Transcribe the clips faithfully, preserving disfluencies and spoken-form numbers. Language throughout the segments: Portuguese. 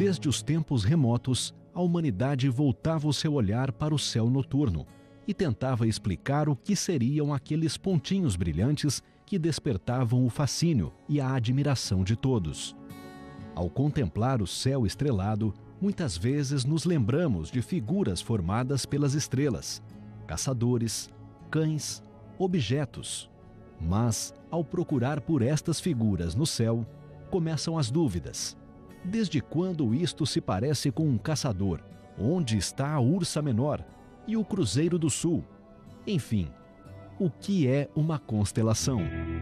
Desde os tempos remotos, a humanidade voltava o seu olhar para o céu noturno e tentava explicar o que seriam aqueles pontinhos brilhantes que despertavam o fascínio e a admiração de todos. Ao contemplar o céu estrelado, muitas vezes nos lembramos de figuras formadas pelas estrelas, caçadores, cães, objetos. Mas, ao procurar por estas figuras no céu, começam as dúvidas. Desde quando isto se parece com um caçador? Onde está a Ursa Menor? E o Cruzeiro do Sul? Enfim, o que é uma constelação?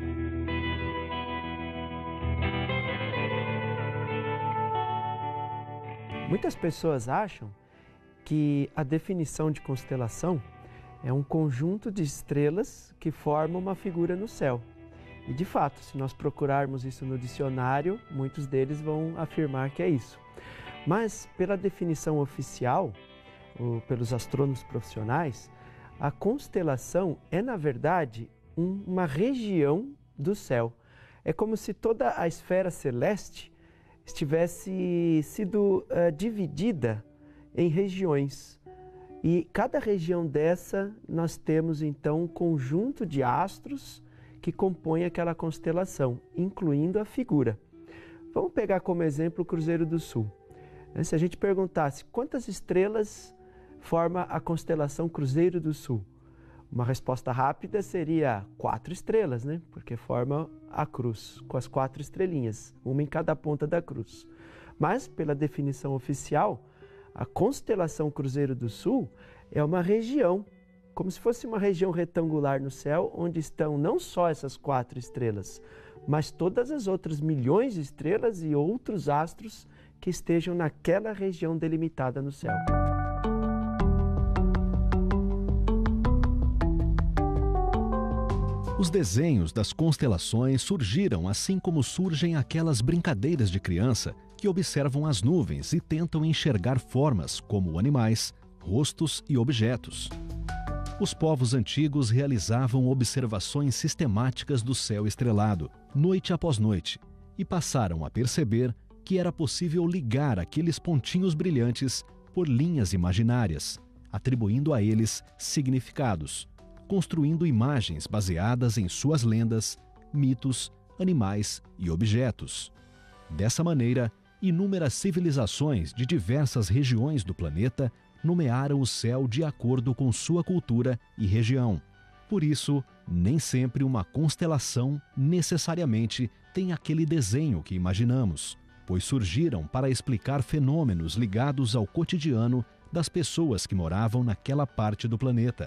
Muitas pessoas acham que a definição de constelação é um conjunto de estrelas que formam uma figura no céu. E de fato, se nós procurarmos isso no dicionário, muitos deles vão afirmar que é isso. Mas, pela definição oficial, ou pelos astrônomos profissionais, a constelação é, na verdade, um, uma região do céu. É como se toda a esfera celeste estivesse sido uh, dividida em regiões. E cada região dessa, nós temos então um conjunto de astros que compõem aquela constelação, incluindo a figura. Vamos pegar como exemplo o Cruzeiro do Sul. Se a gente perguntasse quantas estrelas forma a constelação Cruzeiro do Sul, uma resposta rápida seria quatro estrelas, né? Porque forma a cruz, com as quatro estrelinhas, uma em cada ponta da cruz. Mas, pela definição oficial, a constelação Cruzeiro do Sul é uma região, como se fosse uma região retangular no céu, onde estão não só essas quatro estrelas, mas todas as outras milhões de estrelas e outros astros que estejam naquela região delimitada no céu. Os desenhos das constelações surgiram assim como surgem aquelas brincadeiras de criança que observam as nuvens e tentam enxergar formas como animais, rostos e objetos. Os povos antigos realizavam observações sistemáticas do céu estrelado, noite após noite, e passaram a perceber que era possível ligar aqueles pontinhos brilhantes por linhas imaginárias, atribuindo a eles significados, construindo imagens baseadas em suas lendas, mitos, animais e objetos. Dessa maneira, inúmeras civilizações de diversas regiões do planeta nomearam o céu de acordo com sua cultura e região. Por isso, nem sempre uma constelação necessariamente tem aquele desenho que imaginamos, pois surgiram para explicar fenômenos ligados ao cotidiano das pessoas que moravam naquela parte do planeta.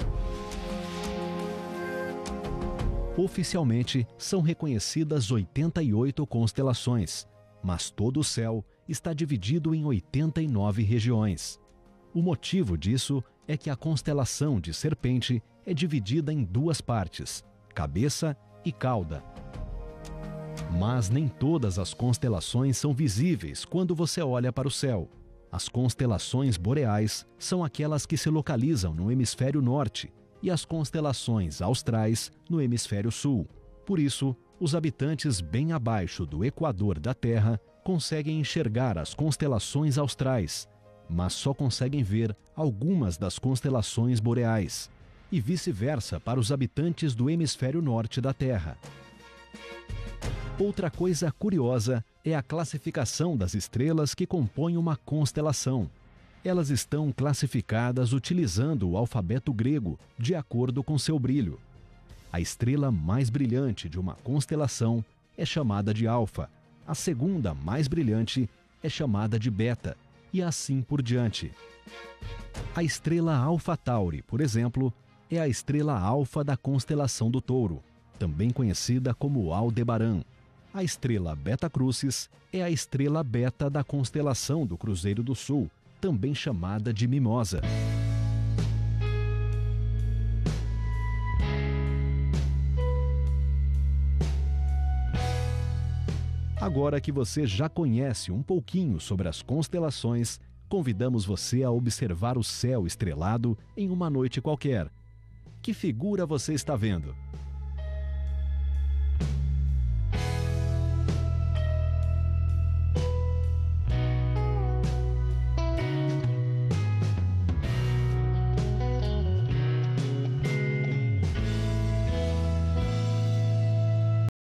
Oficialmente, são reconhecidas oitenta e oito constelações, mas todo o céu está dividido em oitenta e nove regiões. O motivo disso é que a constelação de Serpente é dividida em duas partes, cabeça e cauda. Mas nem todas as constelações são visíveis quando você olha para o céu. As constelações boreais são aquelas que se localizam no hemisfério norte e as constelações austrais no hemisfério sul. Por isso, os habitantes bem abaixo do equador da Terra conseguem enxergar as constelações austrais, mas só conseguem ver algumas das constelações boreais, e vice-versa para os habitantes do hemisfério norte da Terra. Outra coisa curiosa é a classificação das estrelas que compõem uma constelação. Elas estão classificadas utilizando o alfabeto grego, de acordo com seu brilho. A estrela mais brilhante de uma constelação é chamada de Alfa, a segunda mais brilhante é chamada de Beta, e assim por diante. A estrela Alfa Tauri, por exemplo, é a estrela alfa da constelação do Touro, também conhecida como Aldebaran. A estrela Beta Crucis é a estrela beta da constelação do Cruzeiro do Sul, também chamada de Mimosa. Agora que você já conhece um pouquinho sobre as constelações, convidamos você a observar o céu estrelado em uma noite qualquer. Que figura você está vendo?